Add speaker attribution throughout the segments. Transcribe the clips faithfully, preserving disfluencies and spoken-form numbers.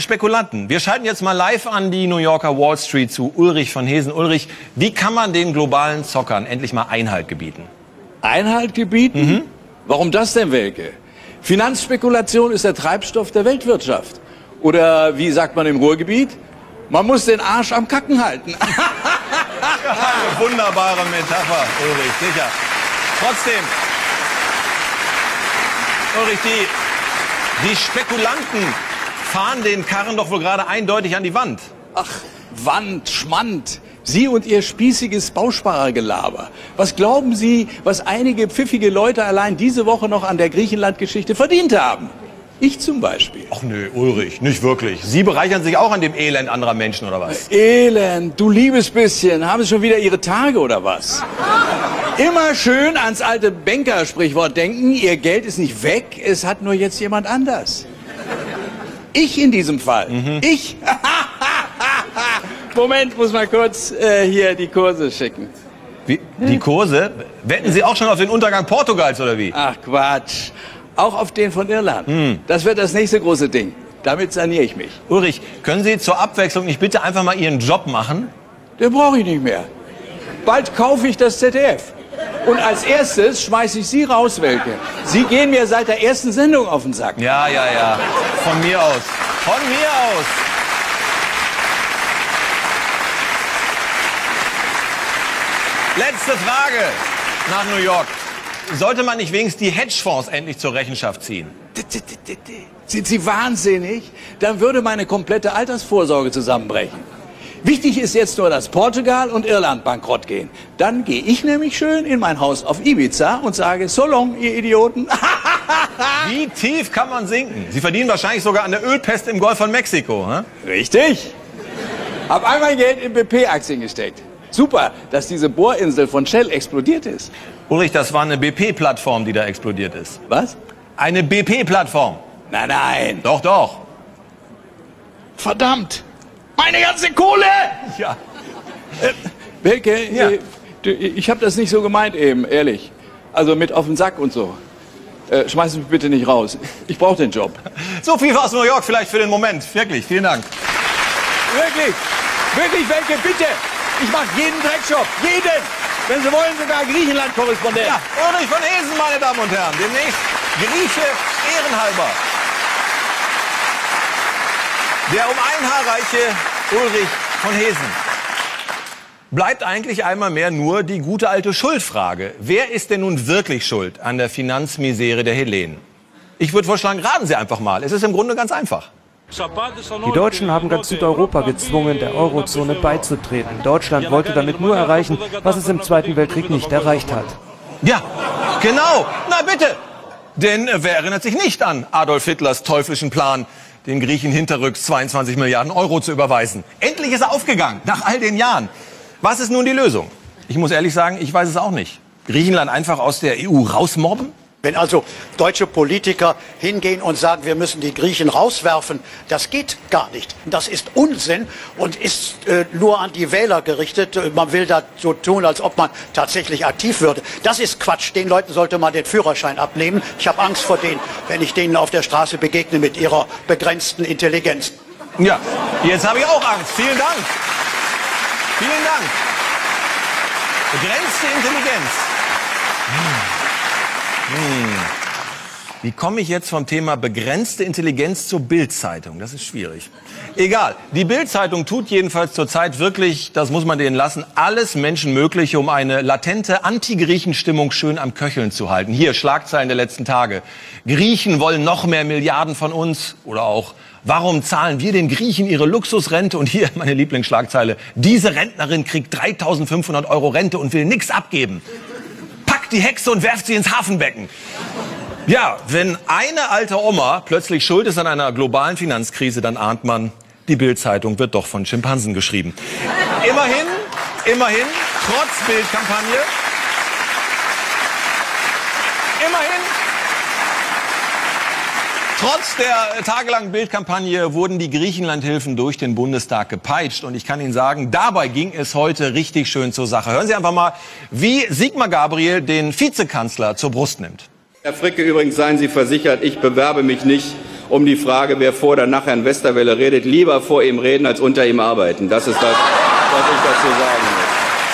Speaker 1: Spekulanten. Wir schalten jetzt mal live an die New Yorker Wall Street zu Ulrich von Hesen. Ulrich, wie kann man den globalen Zockern endlich mal Einhalt gebieten?
Speaker 2: Einhalt gebieten? Mhm. Warum das denn, Welke? Finanzspekulation ist der Treibstoff der Weltwirtschaft. Oder wie sagt man im Ruhrgebiet? Man muss den Arsch am Kacken halten.
Speaker 1: Ja, eine wunderbare Metapher, Ulrich, sicher. Trotzdem, Ulrich, die, die Spekulanten fahren den Karren doch wohl gerade eindeutig an die Wand.
Speaker 2: Ach, Wand, Schmand. Sie und Ihr spießiges Bausparergelaber. Was glauben Sie, was einige pfiffige Leute allein diese Woche noch an der Griechenland-Geschichte verdient haben? Ich zum Beispiel.
Speaker 1: Ach nö, Ulrich, nicht wirklich. Sie bereichern sich auch an dem Elend anderer Menschen, oder was?
Speaker 2: Elend, du liebes bisschen. Haben Sie schon wieder Ihre Tage, oder was? Immer schön ans alte Banker-Sprichwort denken. Ihr Geld ist nicht weg, es hat nur jetzt jemand anders. Ich in diesem Fall. Mhm. Ich. Moment, muss mal kurz äh, hier die Kurse schicken.
Speaker 1: Wie, die Kurse? Wetten Sie auch schon auf den Untergang Portugals, oder wie?
Speaker 2: Ach Quatsch. Auch auf den von Irland. Hm. Das wird das nächste große Ding. Damit saniere ich mich.
Speaker 1: Ulrich, können Sie zur Abwechslung nicht bitte einfach mal Ihren Job machen?
Speaker 2: Den brauche ich nicht mehr. Bald kaufe ich das Z D F. Und als erstes schmeiße ich Sie raus, Welke. Sie gehen mir seit der ersten Sendung auf den Sack.
Speaker 1: Ja, ja, ja. Von mir aus. Von mir aus. Letzte Frage nach New York. Sollte man nicht wenigstens die Hedgefonds endlich zur Rechenschaft ziehen?
Speaker 2: Sind Sie wahnsinnig? Dann würde meine komplette Altersvorsorge zusammenbrechen. Wichtig ist jetzt nur, dass Portugal und Irland bankrott gehen. Dann gehe ich nämlich schön in mein Haus auf Ibiza und sage, so long, ihr Idioten.
Speaker 1: Wie tief kann man sinken? Sie verdienen wahrscheinlich sogar an der Ölpest im Golf von Mexiko. Hm?
Speaker 2: Richtig. Hab all mein Geld in B P-Aktien gesteckt. Super, dass diese Bohrinsel von Shell explodiert ist.
Speaker 1: Ulrich, das war eine B P-Plattform, die da explodiert ist.
Speaker 2: Was?
Speaker 1: Eine B P-Plattform.
Speaker 2: Nein, nein.
Speaker 1: Doch, doch.
Speaker 2: Verdammt. Meine ganze Kohle!
Speaker 1: Ja.
Speaker 2: Äh, Welke,
Speaker 1: ja.
Speaker 2: äh, du, ich habe das nicht so gemeint eben, ehrlich. Also mit auf den Sack und so. Äh, schmeiß mich bitte nicht raus. Ich brauche den Job.
Speaker 1: So viel aus New York vielleicht für den Moment. Wirklich, vielen Dank.
Speaker 2: Wirklich, wirklich, Welke, bitte. Ich mache jeden Dreckjob, jeden. Wenn Sie wollen, sogar Griechenland-Korrespondent.
Speaker 1: Ja, Ulrich von Hesen, meine Damen und Herren. Demnächst Grieche ehrenhalber. Der um ein Haar reiche Ulrich von Hesen. Bleibt eigentlich einmal mehr nur die gute alte Schuldfrage. Wer ist denn nun wirklich schuld an der Finanzmisere der Hellenen? Ich würde vorschlagen, raten Sie einfach mal. Es ist im Grunde ganz einfach.
Speaker 3: Die Deutschen haben ganz Südeuropa gezwungen, der Eurozone beizutreten. Deutschland wollte damit nur erreichen, was es im Zweiten Weltkrieg nicht erreicht hat.
Speaker 1: Ja, genau. Na bitte. Denn äh, wer erinnert sich nicht an Adolf Hitlers teuflischen Plan, den Griechen hinterrücks zweiundzwanzig Milliarden Euro zu überweisen? Endlich ist er aufgegangen, nach all den Jahren. Was ist nun die Lösung? Ich muss ehrlich sagen, ich weiß es auch nicht. Griechenland einfach aus der E U rausmobben?
Speaker 4: Wenn also deutsche Politiker hingehen und sagen, wir müssen die Griechen rauswerfen, das geht gar nicht. Das ist Unsinn und ist äh, nur an die Wähler gerichtet. Man will da so tun, als ob man tatsächlich aktiv würde. Das ist Quatsch. Den Leuten sollte man den Führerschein abnehmen. Ich habe Angst vor denen, wenn ich denen auf der Straße begegne mit ihrer begrenzten Intelligenz.
Speaker 1: Ja, jetzt habe ich auch Angst. Vielen Dank. Vielen Dank. Begrenzte Intelligenz. Hm. Hm. Wie komme ich jetzt vom Thema begrenzte Intelligenz zur Bild-Zeitung? Das ist schwierig. Egal. Die Bild-Zeitung tut jedenfalls zurzeit wirklich, das muss man denen lassen, alles Menschenmögliche, um eine latente Anti-Griechen-Stimmung schön am Köcheln zu halten. Hier Schlagzeilen der letzten Tage. Griechen wollen noch mehr Milliarden von uns. Oder auch, warum zahlen wir den Griechen ihre Luxusrente? Und hier meine Lieblingsschlagzeile. Diese Rentnerin kriegt dreitausendfünfhundert Euro Rente und will nichts abgeben. Die Hexe und werft sie ins Hafenbecken. Ja, wenn eine alte Oma plötzlich schuld ist an einer globalen Finanzkrise, dann ahnt man, die Bild-Zeitung wird doch von Schimpansen geschrieben. Immerhin, immerhin, trotz Bild-Kampagne, immerhin, trotz der tagelangen Bildkampagne wurden die Griechenlandhilfen durch den Bundestag gepeitscht. Und ich kann Ihnen sagen, dabei ging es heute richtig schön zur Sache. Hören Sie einfach mal, wie Sigmar Gabriel den Vizekanzler zur Brust nimmt.
Speaker 5: Herr Fricke, übrigens seien Sie versichert, ich bewerbe mich nicht um die Frage, wer vor oder nachher in Westerwelle redet, lieber vor ihm reden als unter ihm arbeiten. Das ist das, was ich dazu sagen muss.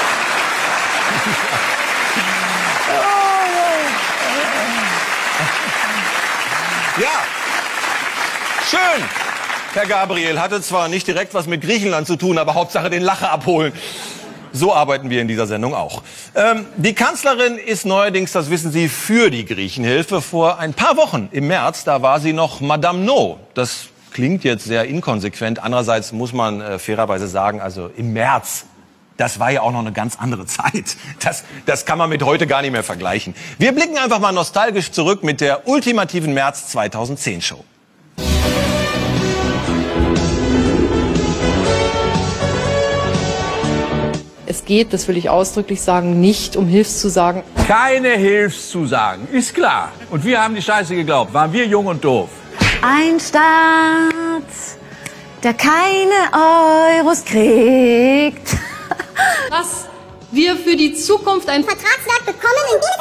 Speaker 1: Ja, schön. Herr Gabriel hatte zwar nicht direkt was mit Griechenland zu tun, aber Hauptsache den Lacher abholen. So arbeiten wir in dieser Sendung auch. Ähm, die Kanzlerin ist neuerdings, das wissen Sie, für die Griechenhilfe. Vor ein paar Wochen im März, da war sie noch Madame No. Das klingt jetzt sehr inkonsequent. Andererseits muss man äh, fairerweise sagen, also im März, das war ja auch noch eine ganz andere Zeit. Das, das kann man mit heute gar nicht mehr vergleichen. Wir blicken einfach mal nostalgisch zurück mit der ultimativen März zweitausendzehn Show.
Speaker 6: Es geht, das will ich ausdrücklich sagen, nicht um Hilfszusagen.
Speaker 2: Keine Hilfszusagen, ist klar. Und wir haben die Scheiße geglaubt. Waren wir jung und doof.
Speaker 7: Ein Staat, der keine Euros kriegt.
Speaker 6: Dass wir für die Zukunft ein
Speaker 7: Vertragswerk bekommen, in dem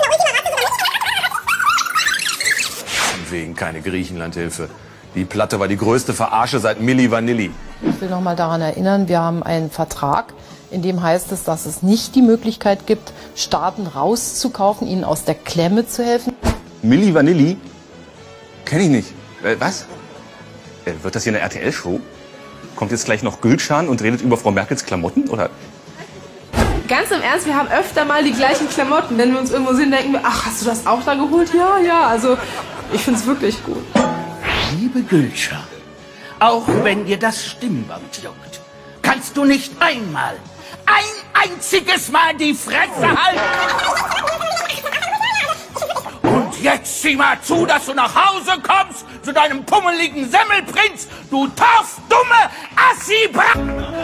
Speaker 1: Von wegen keine Griechenlandhilfe. Die Platte war die größte Verarsche seit Milli Vanilli.
Speaker 6: Ich will noch mal daran erinnern, wir haben einen Vertrag, in dem heißt es, dass es nicht die Möglichkeit gibt, Staaten rauszukaufen, ihnen aus der Klemme zu helfen.
Speaker 8: Milli Vanilli? Kenn ich nicht. Äh, was? Äh, wird das hier eine R T L-Show? Kommt jetzt gleich noch Gülcan und redet über Frau Merkels Klamotten, oder?
Speaker 6: Ganz im Ernst, wir haben öfter mal die gleichen Klamotten. Wenn wir uns irgendwo sehen, denken wir, ach, hast du das auch da geholt? Ja, ja, also ich find's wirklich gut.
Speaker 9: Liebe Gülcan, auch wenn dir das Stimmband juckt, kannst du nicht einmal, ein einziges Mal die Fresse halten. Und jetzt sieh mal zu, dass du nach Hause kommst zu deinem pummeligen Semmelprinz, du torfdumme Assi-Bra...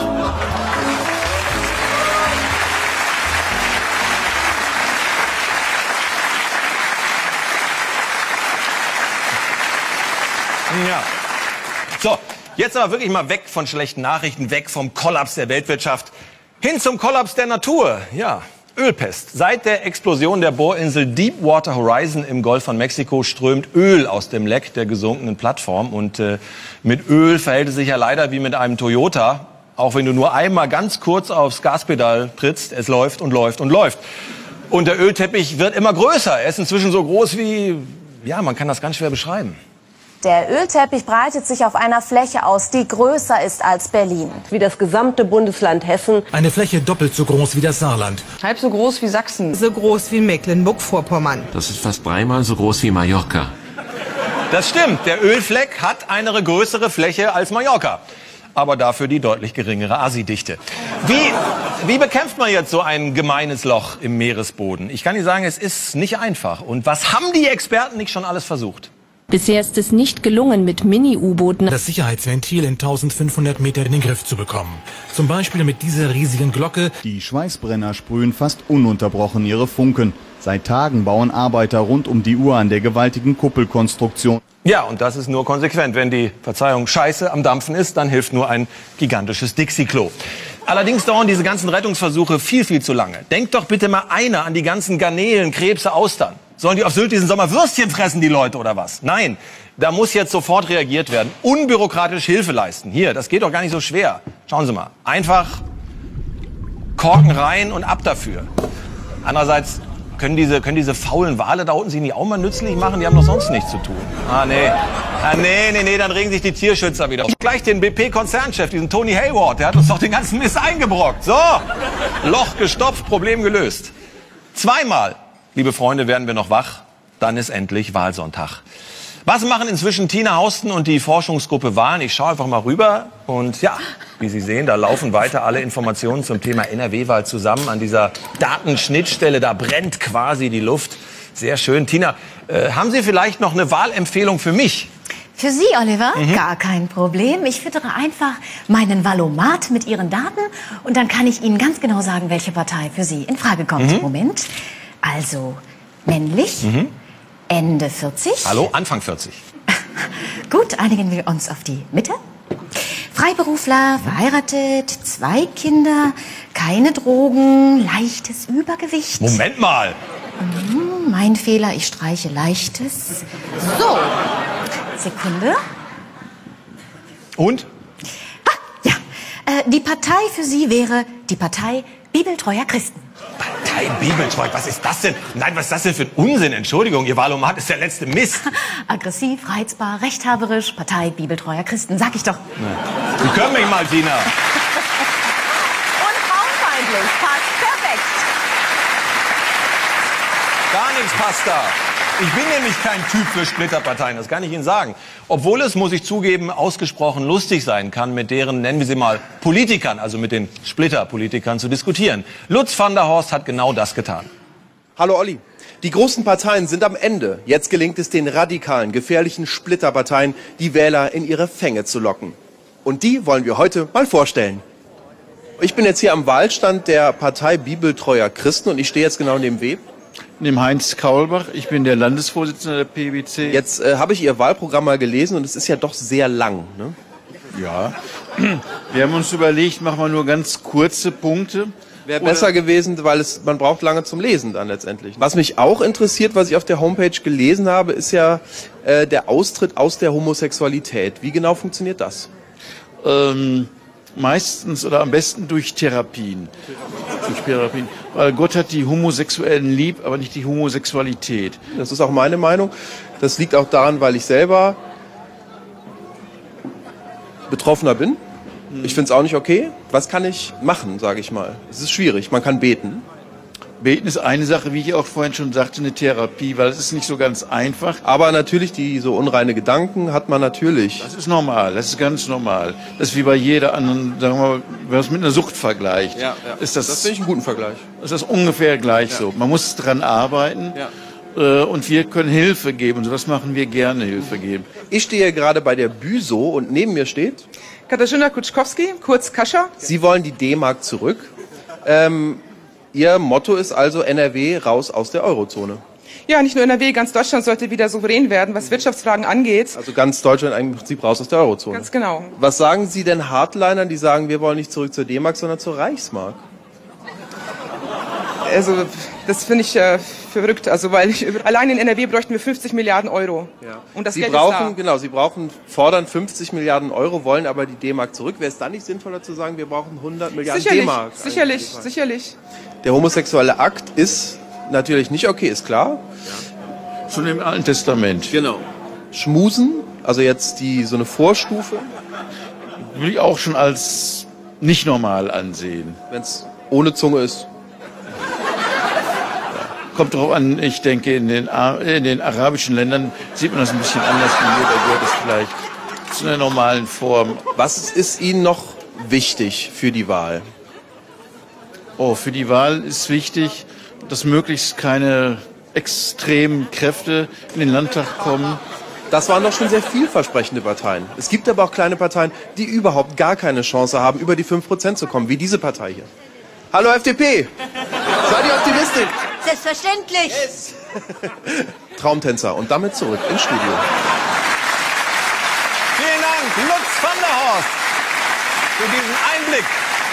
Speaker 1: Ja. So, jetzt aber wirklich mal weg von schlechten Nachrichten, weg vom Kollaps der Weltwirtschaft, hin zum Kollaps der Natur. Ja, Ölpest. Seit der Explosion der Bohrinsel Deepwater Horizon im Golf von Mexiko strömt Öl aus dem Leck der gesunkenen Plattform. Und äh, mit Öl verhält es sich ja leider wie mit einem Toyota. Auch wenn du nur einmal ganz kurz aufs Gaspedal trittst, es läuft und läuft und läuft. Und der Ölteppich wird immer größer. Er ist inzwischen so groß wie, ja, man kann das ganz schwer beschreiben.
Speaker 7: Der Ölteppich breitet sich auf einer Fläche aus, die größer ist als Berlin.
Speaker 10: Wie das gesamte Bundesland Hessen.
Speaker 11: Eine Fläche doppelt so groß wie das Saarland.
Speaker 6: Halb so groß wie Sachsen.
Speaker 10: So groß wie Mecklenburg-Vorpommern.
Speaker 12: Das ist fast dreimal so groß wie Mallorca.
Speaker 1: Das stimmt, der Ölfleck hat eine größere Fläche als Mallorca. Aber dafür die deutlich geringere Asidichte. Wie, wie bekämpft man jetzt so ein gemeines Loch im Meeresboden? Ich kann Ihnen sagen, es ist nicht einfach. Und was haben die Experten nicht schon alles versucht?
Speaker 13: Bisher ist es nicht gelungen, mit Mini-U-Booten
Speaker 11: das Sicherheitsventil in eintausendfünfhundert Meter in den Griff zu bekommen. Zum Beispiel mit dieser riesigen Glocke.
Speaker 14: Die Schweißbrenner sprühen fast ununterbrochen ihre Funken. Seit Tagen bauen Arbeiter rund um die Uhr an der gewaltigen Kuppelkonstruktion.
Speaker 1: Ja, und das ist nur konsequent. Wenn die, Verzeihung, Scheiße am Dampfen ist, dann hilft nur ein gigantisches Dixie-Klo. Allerdings dauern diese ganzen Rettungsversuche viel, viel zu lange. Denkt doch bitte mal einer an die ganzen Garnelen, Krebse, Austern. Sollen die auf Sylt diesen Sommer Würstchen fressen, die Leute, oder was? Nein, da muss jetzt sofort reagiert werden. Unbürokratisch Hilfe leisten. Hier, das geht doch gar nicht so schwer. Schauen Sie mal. Einfach Korken rein und ab dafür. Andererseits können diese, können diese faulen Wale da unten sich nicht auch mal nützlich machen? Die haben doch sonst nichts zu tun. Ah, nee. Ah, nee, nee, nee, dann regen sich die Tierschützer wieder auf. Gleich den B P-Konzernchef, diesen Tony Hayward, der hat uns doch den ganzen Mist eingebrockt. So, Loch gestopft, Problem gelöst. Zweimal, liebe Freunde, werden wir noch wach. Dann ist endlich Wahlsonntag. Was machen inzwischen Tina Hausten und die Forschungsgruppe Wahlen? Ich schaue einfach mal rüber und ja, wie Sie sehen, da laufen weiter alle Informationen zum Thema N R W-Wahl zusammen. An dieser Datenschnittstelle, da brennt quasi die Luft. Sehr schön. Tina, äh, haben Sie vielleicht noch eine Wahlempfehlung für mich?
Speaker 15: Für Sie, Oliver?
Speaker 1: Mhm.
Speaker 15: Gar kein Problem. Ich füttere einfach meinen Valomat mit Ihren Daten und dann kann ich Ihnen ganz genau sagen, welche Partei für Sie in Frage kommt.
Speaker 1: Mhm.
Speaker 15: Moment. Also, männlich,
Speaker 1: Mhm.
Speaker 15: Ende vierzig.
Speaker 1: Hallo, Anfang vierzig.
Speaker 15: Gut, einigen wir uns auf die Mitte. Freiberufler, verheiratet, zwei Kinder, keine Drogen, leichtes Übergewicht.
Speaker 1: Moment mal.
Speaker 15: Hm, mein Fehler, ich streiche leichtes. So, Sekunde.
Speaker 1: Und?
Speaker 15: Ah, ja. Äh, die Partei für Sie wäre die Partei bibeltreuer Christen.
Speaker 1: Partei bibeltreu, was ist das denn? Nein, was ist das denn für ein Unsinn? Entschuldigung, Ihr Wahlomat ist der letzte Mist.
Speaker 15: Aggressiv, reizbar, rechthaberisch, Partei bibeltreuer Christen, sag ich doch.
Speaker 1: Sie können mich mal, Tina.
Speaker 7: Und frauenfeindlich. Passt perfekt.
Speaker 1: Gar nichts passt da. Ich bin nämlich kein Typ für Splitterparteien, das kann ich Ihnen sagen. Obwohl es, muss ich zugeben, ausgesprochen lustig sein kann, mit deren, nennen wir sie mal, Politikern, also mit den Splitterpolitikern zu diskutieren. Lutz van der Horst hat genau das getan.
Speaker 16: Hallo Olli. Die großen Parteien sind am Ende. Jetzt gelingt es den radikalen, gefährlichen Splitterparteien, die Wähler in ihre Fänge zu locken. Und die wollen wir heute mal vorstellen. Ich bin jetzt hier am Wahlstand der Partei Bibeltreuer Christen und ich stehe jetzt genau neben wem?
Speaker 17: Neben Heinz Kaulbach, ich bin der Landesvorsitzende der P B C.
Speaker 16: Jetzt äh, habe ich Ihr Wahlprogramm mal gelesen und es ist ja doch sehr lang, ne?
Speaker 17: Ja, wir haben uns überlegt, machen wir nur ganz kurze Punkte.
Speaker 16: Wäre besser gewesen, weil es, man braucht lange zum Lesen dann letztendlich. Was mich auch interessiert, was ich auf der Homepage gelesen habe, ist ja äh, der Austritt aus der Homosexualität. Wie genau funktioniert das?
Speaker 17: Ähm, meistens oder am besten durch Therapien. Durch Therapien. Weil Gott hat die Homosexuellen lieb, aber nicht die Homosexualität.
Speaker 16: Das ist auch meine Meinung. Das liegt auch daran, weil ich selber Betroffener bin. Ich finde es auch nicht okay. Was kann ich machen, sage ich mal? Es ist schwierig. Man kann beten.
Speaker 17: Beten ist eine Sache, wie ich auch vorhin schon sagte, eine Therapie, weil es ist nicht so ganz einfach.
Speaker 16: Aber natürlich, die so unreine Gedanken hat man natürlich.
Speaker 17: Das ist normal, das ist ganz normal. Das ist wie bei jeder anderen, sagen wir mal, wenn man es mit einer Sucht vergleicht.
Speaker 16: Ja, ja.
Speaker 17: Ist das,
Speaker 16: das finde ich einen guten Vergleich.
Speaker 17: Ist das ungefähr gleich
Speaker 16: ja.
Speaker 17: so. Man muss dran arbeiten.
Speaker 16: Ja.
Speaker 17: Und wir können Hilfe geben. So was machen wir gerne, Hilfe geben.
Speaker 16: Ich stehe gerade bei der Büso und neben mir steht
Speaker 18: Katarzyna Kutschkowski, kurz Kascha.
Speaker 16: Sie wollen die D-Mark zurück. Ähm, Ihr Motto ist also N R W raus aus der Eurozone.
Speaker 18: Ja, nicht nur N R W, ganz Deutschland sollte wieder souverän werden, was Wirtschaftsfragen angeht.
Speaker 16: Also ganz Deutschland im Prinzip raus aus der Eurozone.
Speaker 18: Ganz genau.
Speaker 16: Was sagen Sie denn Hardlinern, die sagen, wir wollen nicht zurück zur D-Mark, sondern zur Reichsmark?
Speaker 18: Also das finde ich äh, verrückt. Also weil ich, allein in N R W bräuchten wir fünfzig Milliarden Euro.
Speaker 16: Ja.
Speaker 18: Und das
Speaker 16: Sie
Speaker 18: Geld
Speaker 16: brauchen,
Speaker 18: ist da.
Speaker 16: genau, Sie brauchen, fordern fünfzig Milliarden Euro, wollen aber die D-Mark zurück. Wäre es dann nicht sinnvoller zu sagen, wir brauchen hundert Milliarden
Speaker 18: sicherlich,
Speaker 16: D-Mark?
Speaker 18: Sicherlich, sicherlich.
Speaker 16: Der homosexuelle Akt ist natürlich nicht okay, ist klar.
Speaker 17: Ja. Schon im Alten Testament.
Speaker 16: Genau. Schmusen, also jetzt die so eine Vorstufe.
Speaker 17: Will ich auch schon als nicht normal ansehen.
Speaker 16: Wenn es ohne Zunge ist.
Speaker 17: Kommt drauf an, ich denke, in den, in den arabischen Ländern sieht man das ein bisschen anders wie hier, da gehört es vielleicht zu einer normalen Form.
Speaker 16: Was ist Ihnen noch wichtig für die Wahl?
Speaker 17: Oh, für die Wahl ist wichtig, dass möglichst keine extremen Kräfte in den Landtag kommen.
Speaker 16: Das waren doch schon sehr vielversprechende Parteien. Es gibt aber auch kleine Parteien, die überhaupt gar keine Chance haben, über die fünf Prozent zu kommen, wie diese Partei hier. Hallo F D P! Seid ihr Optimistin?
Speaker 15: Selbstverständlich.
Speaker 16: Yes. Traumtänzer und damit zurück ins Studio.
Speaker 1: Vielen Dank, Lutz van der Horst, für diesen Einblick.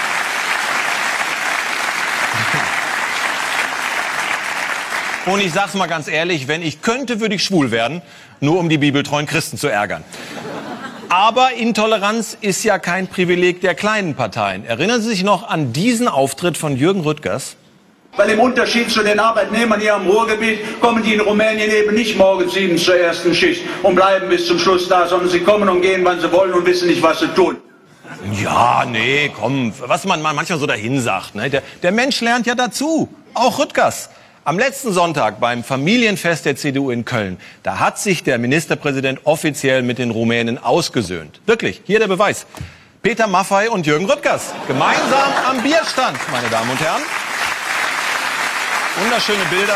Speaker 1: Und ich sag's mal ganz ehrlich, wenn ich könnte, würde ich schwul werden, nur um die bibeltreuen Christen zu ärgern. Aber Intoleranz ist ja kein Privileg der kleinen Parteien. Erinnern Sie sich noch an diesen Auftritt von Jürgen Rüttgers?
Speaker 19: Weil im Unterschied zu den Arbeitnehmern hier am Ruhrgebiet kommen die in Rumänien eben nicht morgens sieben zur ersten Schicht und bleiben bis zum Schluss da, sondern sie kommen und gehen, wann sie wollen und wissen nicht, was sie tun.
Speaker 1: Ja, nee, komm, was man manchmal so dahin sagt. Ne? Der, der Mensch lernt ja dazu, auch Rüttgers. Am letzten Sonntag beim Familienfest der C D U in Köln, da hat sich der Ministerpräsident offiziell mit den Rumänen ausgesöhnt. Wirklich, hier der Beweis. Peter Maffay und Jürgen Rüttgers, gemeinsam am Bierstand, meine Damen und Herren. Wunderschöne Bilder.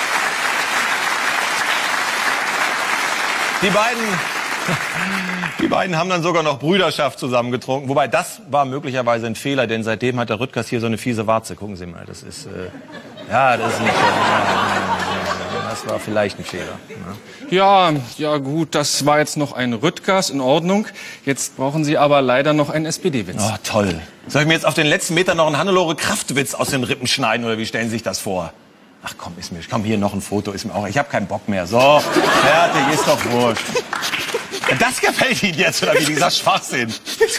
Speaker 1: Die beiden, die beiden haben dann sogar noch Brüderschaft zusammengetrunken. Wobei, das war möglicherweise ein Fehler, denn seitdem hat der Rüttgers hier so eine fiese Warze. Gucken Sie mal, das ist, äh, ja, das ist nicht, äh, das war vielleicht ein Fehler.
Speaker 8: Ja, ja gut, das war jetzt noch ein Rüttgers, in Ordnung. Jetzt brauchen Sie aber leider noch einen S P D-Witz.
Speaker 1: Oh, toll. Soll ich mir jetzt auf den letzten Meter noch einen Hannelore Kraftwitz aus den Rippen schneiden, oder wie stellen Sie sich das vor? Ach komm, ist mir, komm, hier noch ein Foto, ist mir auch, ich habe keinen Bock mehr. So, fertig, ist doch wurscht. Das gefällt Ihnen jetzt, oder wie, dieser Schwachsinn?